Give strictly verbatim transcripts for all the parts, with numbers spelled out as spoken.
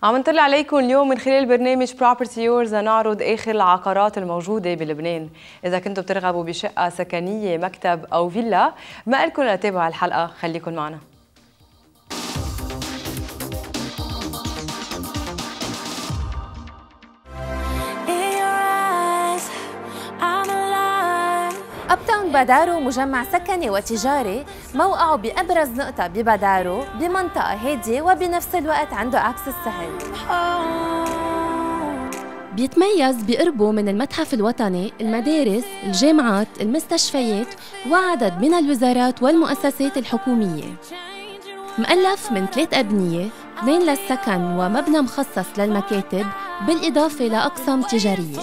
عم نطلع عليكم اليوم من خلال برنامج Property Yours نعرض آخر العقارات الموجودة بلبنان. إذا كنتوا بترغبوا بشقة سكنية، مكتب أو فيلا، ما إلكم لتتابعوا الحلقة، خليكم معنا. أبتاون بادارو مجمع سكني وتجاري موقعه بأبرز نقطة ببادارو بمنطقة هادية وبنفس الوقت عنده أكسس سهل. بيتميز بقربه من المتحف الوطني، المدارس، الجامعات، المستشفيات وعدد من الوزارات والمؤسسات الحكومية. مؤلف من ثلاث أبنية، اثنين للسكن ومبنى مخصص للمكاتب بالإضافة لأقسام تجارية.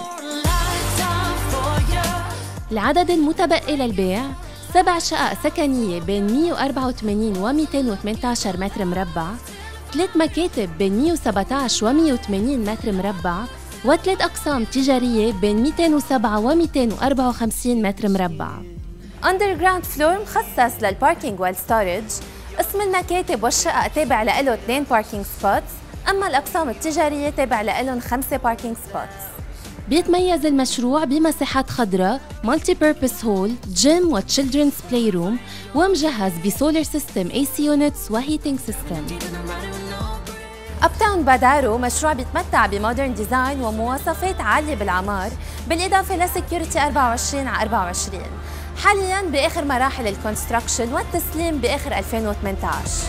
العدد المتبقي للبيع سبع شقق سكنية بين مئة وأربعة وثمانين و مئتين وثمانية عشر متر مربع، ثلاث مكاتب بين مئة وسبعة عشر و مئة وثمانين متر مربع، وثلاث أقسام تجارية بين مئتين وسبعة و مئتين وأربعة وخمسين متر مربع. أندرجراوند فلور مخصص للباركينج والستورج. قسم المكاتب والشقق تابع له اثنين باركينج سبوتس، أما الأقسام التجارية تابع لهم خمسة باركينج سبوتس. بيتميز المشروع بمساحات خضراء، مالتي بيربس هول، جيم وتشيلدرنز بلاي روم، ومجهز بسولار سيستم اي سي يونتس وهيتنج سيستم. أبتاون بادارو مشروع بيتمتع بمودرن ديزاين ومواصفات عالية بالعمار، بالإضافة لسكيورتي أربعة وعشرين على أربعة وعشرين. حالياً بآخر مراحل الكونستراكشن والتسليم بآخر ألفين وثمانية عشر.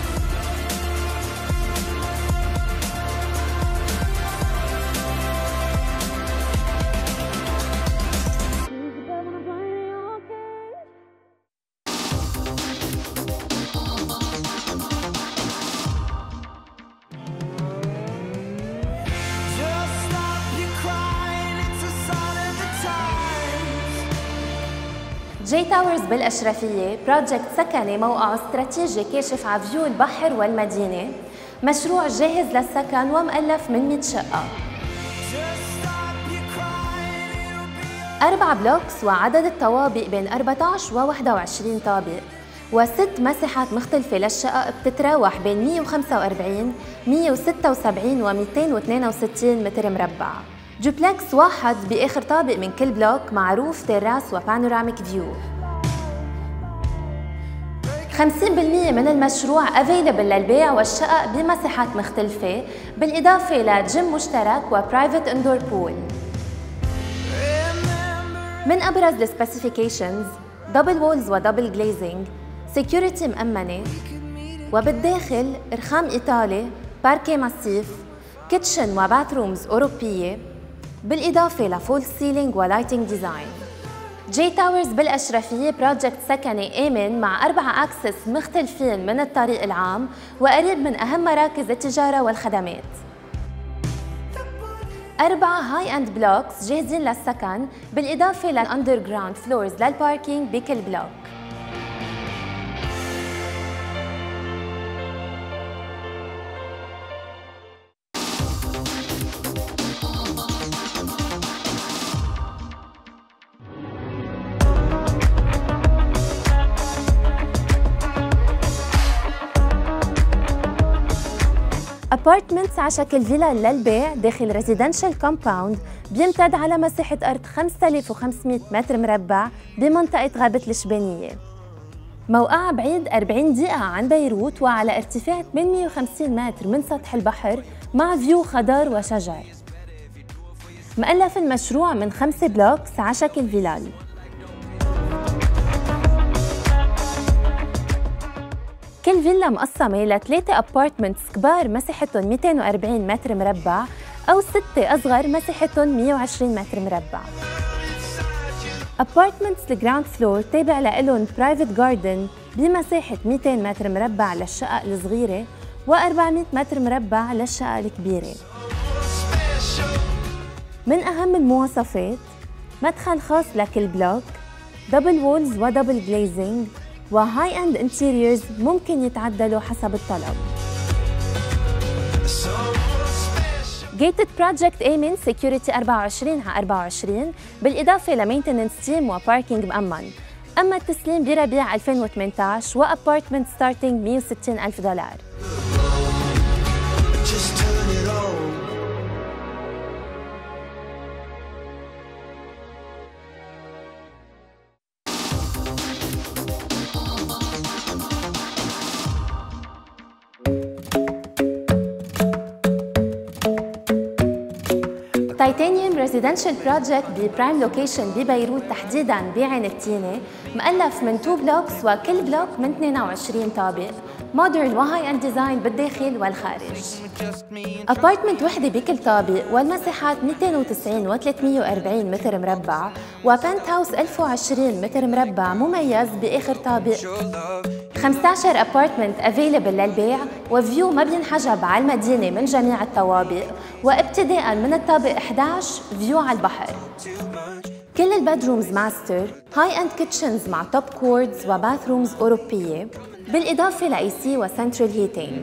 جي تاورز بالأشرفية بروجكت سكني موقعه استراتيجي كاشف على فيو البحر والمدينة، مشروع جاهز للسكن ومؤلف من مئة شقة. أربع بلوكس وعدد الطوابق بين أربعة عشر و واحد وعشرين طابق، وست مساحات مختلفة للشقق بتتراوح بين مئة وخمسة وأربعين، مئة وستة وسبعين و مئتين واثنين وستين متر مربع. دوبلكس واحد بآخر طابق من كل بلوك مع روف، تيراس وبانوراميك فيو. خمسين بالمئة من المشروع افيلبل للبيع والشقق بمساحات مختلفة، بالإضافة لجيم مشترك وبرايفت اندور بول. من أبرز السبيسيفيكيشنز دبل وولز ودبل جليزنج، سيكيورتي مأمنة، وبالداخل رخام إيطالي، باركيه ماسيف، كيتشن وباثرومز أوروبية، بالإضافة لفول سيلينج ولايتنج ديزاين. جي تاورز بالأشرفية بروجكت سكني آمن مع أربعة أكسس مختلفين من الطريق العام وقريب من أهم مراكز التجارة والخدمات. أربعة هاي أند بلوكس جاهزين للسكن، بالإضافة للأندرجراوند فلورز للباركينج بكل بلوك. ابارتمنتس على شكل فيلا للبيع داخل ريزيدنشال كومباوند بيمتد على مساحة أرض خمسة آلاف وخمسمئة متر مربع بمنطقة غابة الشبانية. موقعها بعيد أربعين دقيقة عن بيروت وعلى ارتفاع ثمانمئة وخمسين متر من سطح البحر مع فيو خضار وشجر. مؤلف المشروع من خمسة بلوكس على شكل فيلال. كل فيلا مقسمة لثلاثة أبارتمنتس كبار مساحتهم مئتين وأربعين متر مربع أو ستة أصغر مساحتهم مئة وعشرين متر مربع. أبارتمنتس الجراوند فلور تابع لهم برايفت جاردن بمساحة مئتين متر مربع للشقق الصغيرة وأربعمئة متر مربع للشقق الكبيرة. من أهم المواصفات مدخل خاص لكل بلوك، دبل وولز ودبل جليزنج، وهاي اند انتيريورز ممكن يتعدلوا حسب الطلب. جيتد بروجكت آمن، سيكيورتي أربعة وعشرين على أربعة وعشرين، بالإضافة لمينتننس تيم وباركينج مأمن. أما التسليم بربيع ألفين وثمانية عشر وأبارتمنت ستارتينج مئة وستين ألف دولار. تايتانيوم ريزيدنشال بروجكت ببرايم لوكيشن ببيروت تحديداً بعين التينة، مؤلف من تو بلوكس وكل بلوك من اثنين وعشرين طابق، مودرن وهاي اند ديزاين بالداخل والخارج. ابارتمنت وحده بكل طابق والمساحات مئتين وتسعين و ثلاثمئة وأربعين متر مربع، وبنت هاوس ألف وعشرين متر مربع مميز باخر طابق. خمسة عشر ابارتمنت افيلبل للبيع، وفيو ما بينحجب على المدينه من جميع الطوابق، وابتداء من الطابق إحدى عشر فيو على البحر. كل البدرومز ماستر، هاي اند كيتشنز مع توب كوردز وباثرومز اوروبيه، بالاضافه لاي سي وسنترال هيتينج.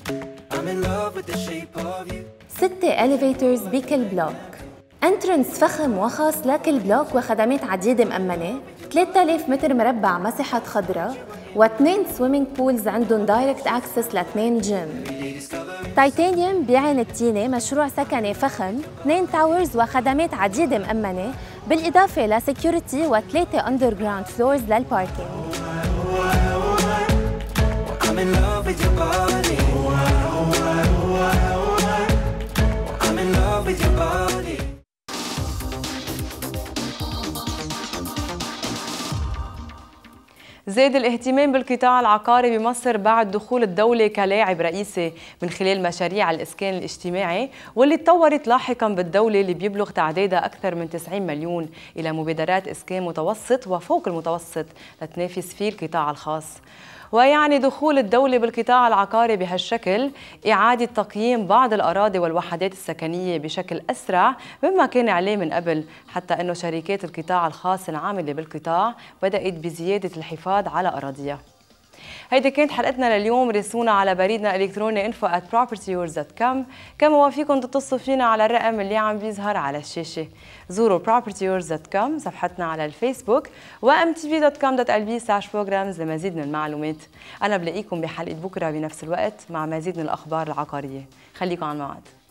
ستة اليفيترز بكل بلوك، انترنس فخم وخاص لكل بلوك وخدمات عديده مأمنه، ثلاثة آلاف متر مربع مساحه خضراء، واثنين سويمينج بولز عندهم دايركت اكسس لاثنين جيم. تايتانيوم بعين التينة مشروع سكني فخم، اثنين تاورز وخدمات عديدة مأمنة، بالإضافة لسكيورتي وثلاثة أندر جراوند فلورز للباركينج. زاد الاهتمام بالقطاع العقاري بمصر بعد دخول الدولة كلاعب رئيسي من خلال مشاريع الإسكان الاجتماعي، واللي تطورت لاحقا بالدولة اللي بيبلغ تعدادها أكثر من تسعين مليون إلى مبادرات إسكان متوسط وفوق المتوسط لتنافس فيه القطاع الخاص. ويعني دخول الدولة بالقطاع العقاري بهالشكل إعادة تقييم بعض الأراضي والوحدات السكنية بشكل أسرع مما كان عليه من قبل، حتى أنه شركات القطاع الخاص العاملة بالقطاع بدأت بزيادة الحفاظ على أراضيها. هيدي كانت حلقتنا لليوم. راسلونا على بريدنا الإلكتروني info at propertyyours dot com، كما وفيكم تتصلوا فينا على الرقم اللي عم بيظهر على الشاشة. زوروا propertyyours dot com صفحتنا على الفيسبوك و ام تي في دوت كوم دوت ال بي سلاش بروجرامز لمزيد من المعلومات. أنا بلاقيكم بحلقة بكرة بنفس الوقت مع مزيد من الأخبار العقارية. خليكم على الموعد.